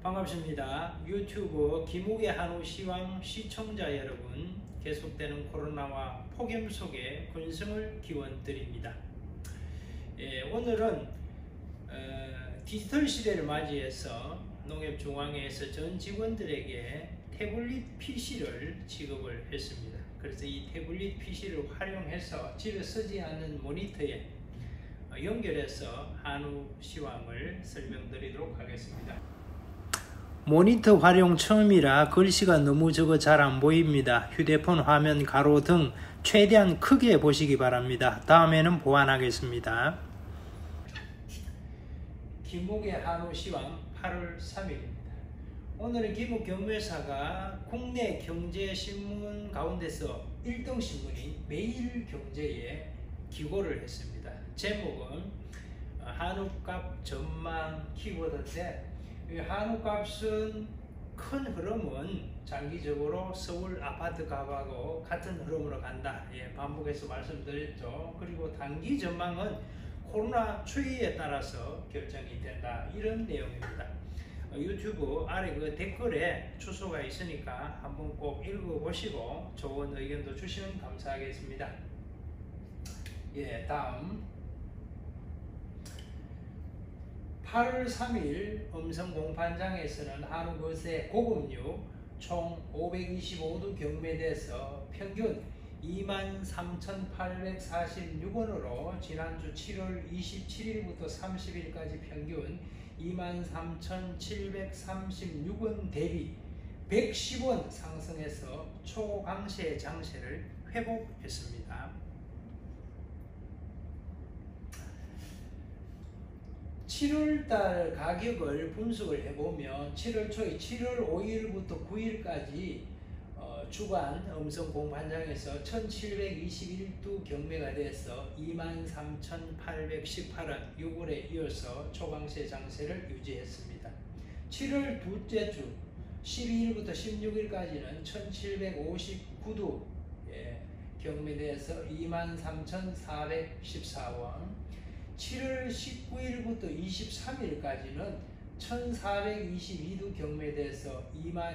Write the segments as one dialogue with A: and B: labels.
A: 반갑습니다. 유튜브 김욱의 한우 시황 시청자 여러분, 계속되는 코로나와 폭염 속에 근성을 기원드립니다. 오늘은 디지털 시대를 맞이해서 농협중앙회에서 전 직원들에게 태블릿 PC를 지급을 했습니다. 그래서 이 태블릿 PC를 활용해서 집에 쓰지 않는 모니터에 연결해서 한우 시황을 설명드리도록 하겠습니다. 모니터 활용 처음이라 글씨가 너무 적어 잘 안 보입니다. 휴대폰 화면 가로 등 최대한 크게 보시기 바랍니다. 다음에는 보완하겠습니다. 김욱의 한우 시황 8월 3일입니다. 오늘은 김욱 경매사가 국내 경제신문 가운데서 1등 신문인 매일경제에 기고를 했습니다. 제목은 한우값 전망 키워드인데, 한우값은 큰 흐름은 장기적으로 서울 아파트 값하고 같은 흐름으로 간다. 반복해서 말씀드렸죠. 그리고 단기 전망은 코로나 추이에 따라서 결정이 된다. 이런 내용입니다. 유튜브 아래 그 댓글에 주소가 있으니까 한번 꼭 읽어보시고 좋은 의견도 주시면 감사하겠습니다. 다음 8월 3일 음성공판장에서는 한우거세 고급육 총 525두 경매돼서 평균 23,846원으로 지난주 7월 27일부터 30일까지 평균 23,736원 대비 110원 상승해서 초강세 장세를 회복했습니다. 7월달 가격을 분석을 해보면 7월 초에 7월 5일부터 9일까지 주간 음성공판장에서 1721두 경매가 돼서 23,818원 6월에 이어서 초강세 장세를 유지했습니다. 7월 둘째 주 12일부터 16일까지는 1759두 경매돼서 23,414원, 7월 19일부터 23일까지는 1422두 경매돼서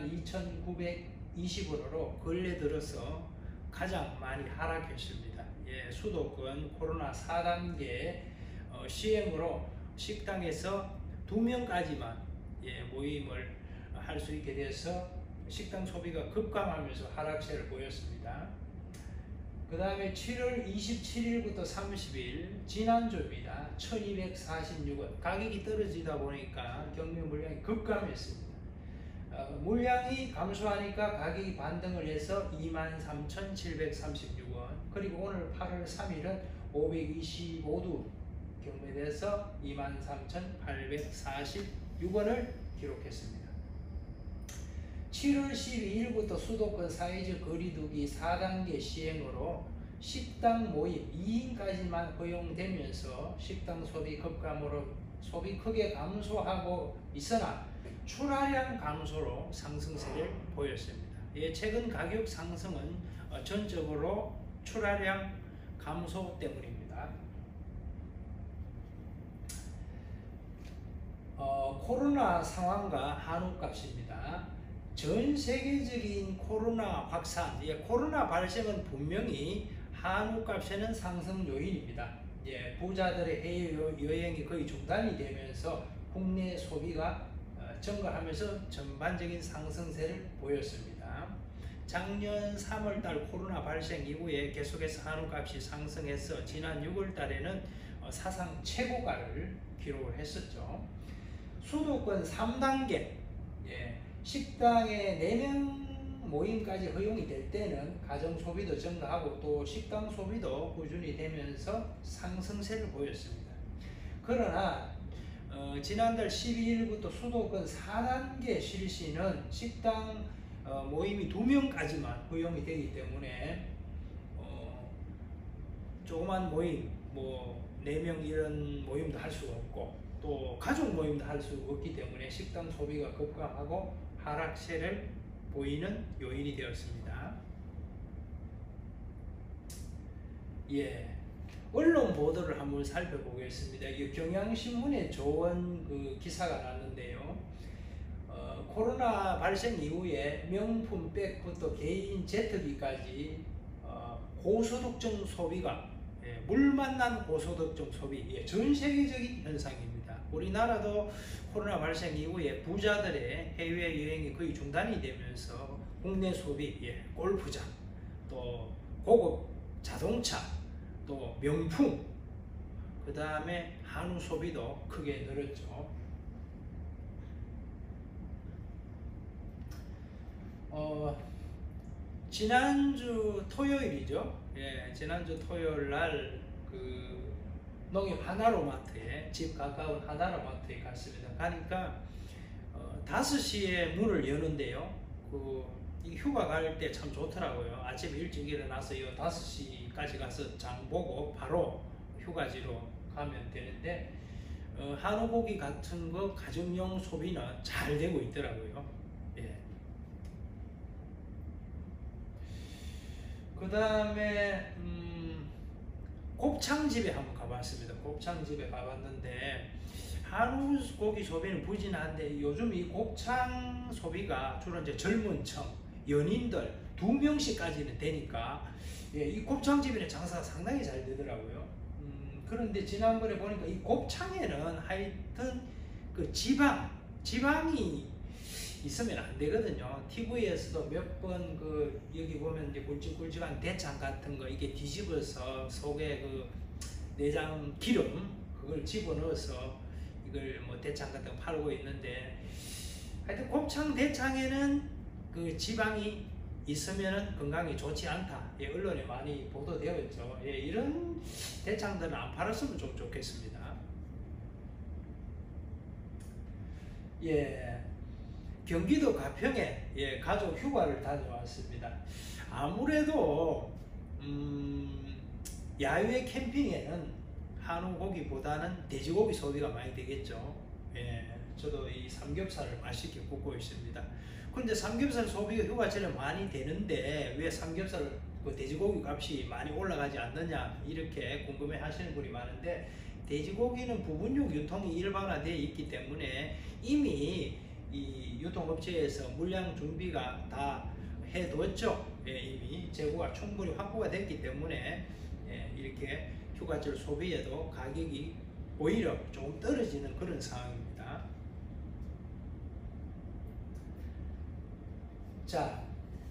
A: 22,920원으로 근래 들어서 가장 많이 하락했습니다. 수도권 코로나 4단계 시행으로 식당에서 2명까지만 모임을 할 수 있게 돼서 식당 소비가 급감하면서 하락세를 보였습니다. 그 다음에 7월 27일부터 30일 지난주입니다. 1246원. 가격이 떨어지다 보니까 경매 물량이 급감했습니다. 물량이 감소하니까 가격이 반등을 해서 23,736원. 그리고 오늘 8월 3일은 525두 경매돼서 23,846원을 기록했습니다. 7월 12일부터 수도권 사회적 거리두기 4단계 시행으로 식당 모임 2인까지만 허용되면서 식당 소비 급감으로 소비 크게 감소하고 있으나 출하량 감소로 상승세를 보였습니다. 최근 가격 상승은 전적으로 출하량 감소 때문입니다. 코로나 상황과 한우값입니다. 전 세계적인 코로나 확산, 코로나 발생은 분명히 한우값에는 상승 요인입니다. 부자들의 해외 여행이 거의 중단이 되면서 국내 소비가 증가하면서 전반적인 상승세를 보였습니다. 작년 3월달 코로나 발생 이후에 계속해서 한우값이 상승해서 지난 6월달에는 사상 최고가를 기록을 했었죠. 수도권 3단계 식당에 4명 모임까지 허용이 될 때는 가정 소비도 증가하고 또 식당 소비도 꾸준히 되면서 상승세를 보였습니다. 그러나 지난달 12일부터 수도권 4단계 실시는 식당 모임이 2명까지만 허용이 되기 때문에 조그만 모임, 4명 이런 모임도 할 수가 없고 또 가족 모임도 할 수 없기 때문에 식당 소비가 급감하고 하락세를 보이는 요인이 되었습니다. 언론 보도를 한번 살펴보겠습니다. 경향신문에 좋은 기사가 났는데요. 코로나 발생 이후에 명품 백부터 개인 제트기까지 고소득층 소비가 물 만난 고소득층 소비 전 세계적인 현상입니다. 우리나라도 코로나 발생 이후에 부자들의 해외 여행이 거의 중단이 되면서 국내 소비, 골프장, 또 고급 자동차, 또 명품, 그 다음에 한우 소비도 크게 늘었죠. 지난주 토요일이죠. 지난주 토요일 날 그 농협 하나로마트에, 집 가까운 하나로마트에 갔습니다. 가니까 5시에 문을 여는데요. 이 휴가 갈 때 참 좋더라고요. 아침 일찍 일어나서 5시까지 가서 장 보고 바로 휴가지로 가면 되는데 한우고기 같은 거 가정용 소비는 잘 되고 있더라고요. 그 다음에 곱창집에 한번 가봤습니다. 곱창집에 가봤는데 한우고기 소비는 부진한데 요즘 이 곱창 소비가 주로 이제 젊은 층, 연인들 2명씩까지는 되니까 이 곱창집에는 장사가 상당히 잘 되더라고요. 그런데 지난번에 보니까 이 곱창에는 하여튼 그 지방이 있으면 안 되거든요. TV에서도 몇 번 여기 보면 이제 굵직굵직한 대창 같은 거 이게 뒤집어서 속에 그 내장 기름 그걸 집어넣어서 이걸 뭐 대창 같은 거 팔고 있는데 하여튼 곱창 대창에는 그 지방이 있으면 건강에 좋지 않다. 언론에 많이 보도되어 있죠. 이런 대창들은 안 팔았으면 좀 좋겠습니다. 경기도 가평에 가족 휴가를 다녀왔습니다. 아무래도 야외 캠핑에는 한우고기보다는 돼지고기 소비가 많이 되겠죠. 저도 이 삼겹살을 맛있게 굽고 있습니다. 근데 삼겹살 소비가 휴가철에 많이 되는데 왜 삼겹살 돼지고기 값이 많이 올라가지 않느냐 이렇게 궁금해 하시는 분이 많은데, 돼지고기는 부분육 유통이 일반화되어 있기 때문에 이미 이 유통업체에서 물량 준비가 다 해뒀죠. 이미 재고가 충분히 확보가 됐기 때문에 이렇게 휴가철 소비에도 가격이 오히려 조금 떨어지는 그런 상황입니다. 자,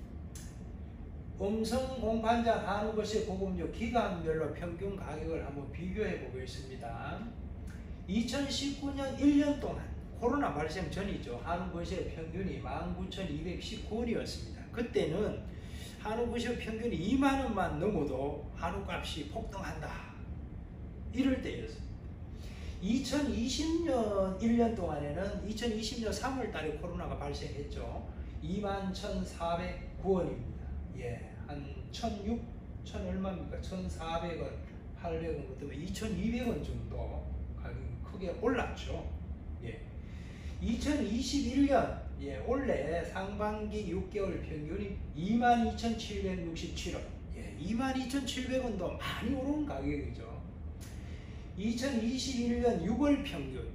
A: 음성 공판장 한우버시 고급육 기간별로 평균 가격을 한번 비교해 보겠습니다. 2019년 1년 동안 코로나 발생 전이죠. 한우버시의 평균이 19,219원이었습니다. 그때는 한우버시 평균이 2만원만 넘어도 한우값이 폭등한다. 이럴 때였습니다. 2020년 1년 동안에는 2020년 3월 달에 코로나가 발생했죠. 21,409원입니다. 한 1,600 얼마입니까? 1,400원, 800원, 그때면 2,200원 정도 가격이 크게 올랐죠. 2021년 올해 상반기 6개월 평균이 22,767원. 22,700원도 많이 오른 가격이죠. 2021년 6월 평균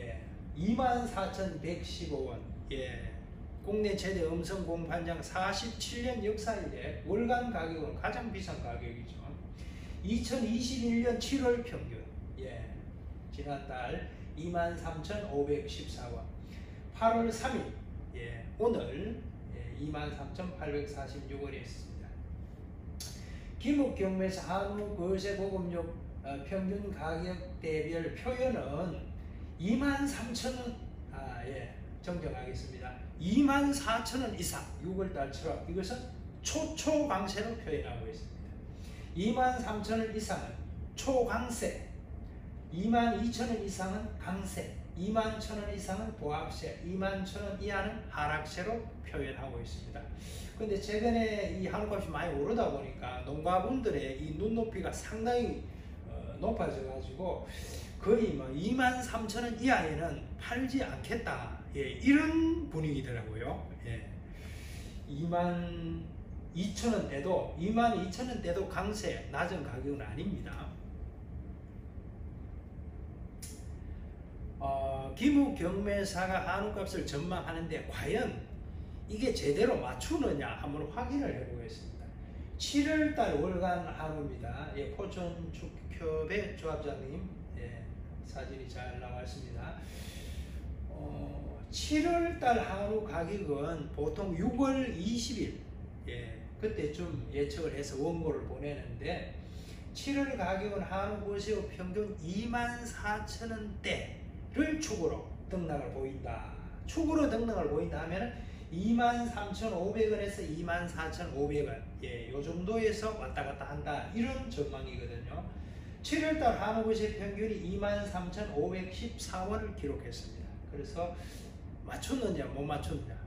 A: 24,115원. 국내 최대 음성 공판장 47년 역사 이래 월간 가격은 가장 비싼 가격이죠. 2021년 7월 평균 지난달 23,514원. 8월 3일 오늘 23,846원이었습니다. 김옥경매에서 한우 거세 고급육 평균 가격대별 표현은 23,000원 정정하겠습니다. 24,000원 이상 6월달처럼 이것은 초강세로 표현하고 있습니다. 23,000원 이상은 초강세, 22,000원 이상은 강세, 21,000원 이상은 보합세, 21,000원 이하는 하락세로 표현하고 있습니다. 근데 최근에 이 한우값이 많이 오르다 보니까 농가분들의 이 눈높이가 상당히 높아져 가지고 거의 뭐 23,000원 이하에는 팔지 않겠다. 이런 분위기더라고요. 22,000원대도 강세, 낮은 가격은 아닙니다. 김우경매사가 한우값을 전망하는데 과연 이게 제대로 맞추느냐 한번 확인을 해보겠습니다. 7월달 월간 한우입니다. 예, 포천축협의 조합장님 사진이 잘 나왔습니다. 7월달 한우 가격은 보통 6월 20일 그때쯤 예측을 해서 원고를 보내는데 7월 가격은 한우 보세요. 평균 24,000원대를 축으로 등락을 보인다. 축으로 등락을 보인다 하면 23,500원에서 24,500원 요 정도에서 왔다 갔다 한다. 이런 전망이거든요. 7월달 한우 보세요. 평균이 23,514원을 기록했습니다. 그래서 맞췄느냐 못 맞췄느냐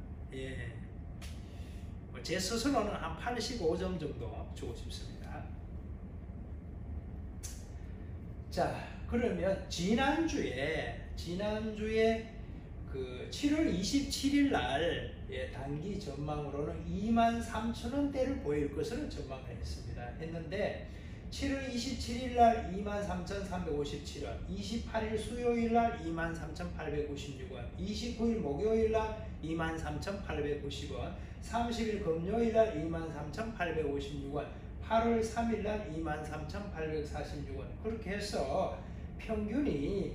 A: 제 스스로는 한 85점 정도 주고 싶습니다. 자, 그러면 지난주에 그 7월 27일 날 단기 전망으로는 23,000원대를 보일 것으로 전망을 했는데 7월 27일 날 23,357원, 28일 수요일 날 23,896원, 29일 목요일 날 23,890원, 30일 금요일 날 23,856원, 8월 3일 날 23,846원 그렇게 해서 평균이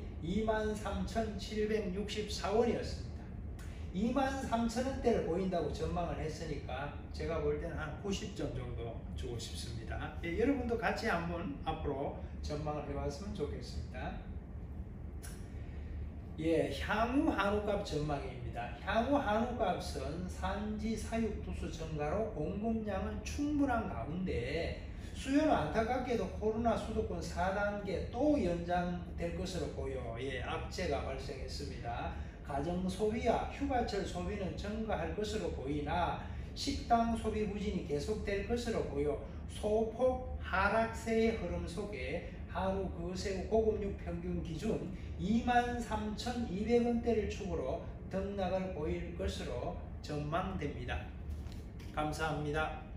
A: 23,764원이었습니다. 23,000원대를 보인다고 전망을 했으니까 제가 볼 때는 한 90점 정도 주고 싶습니다. 여러분도 같이 한번 앞으로 전망을 해봤으면 좋겠습니다. 향후 한우값 전망입니다. 향후 한우값은 산지 사육 두수 증가로 공급량은 충분한 가운데 수요는 안타깝게도 코로나 수도권 4단계 또 연장될 것으로 보여 악재가 발생했습니다. 가정 소비와 휴가철 소비는 증가할 것으로 보이나 식당 소비 부진이 계속될 것으로 보여 소폭 하락세의 흐름 속에 한우 그새우 고급육 평균 기준 23,200원대를 축으로 등락을 보일 것으로 전망됩니다. 감사합니다.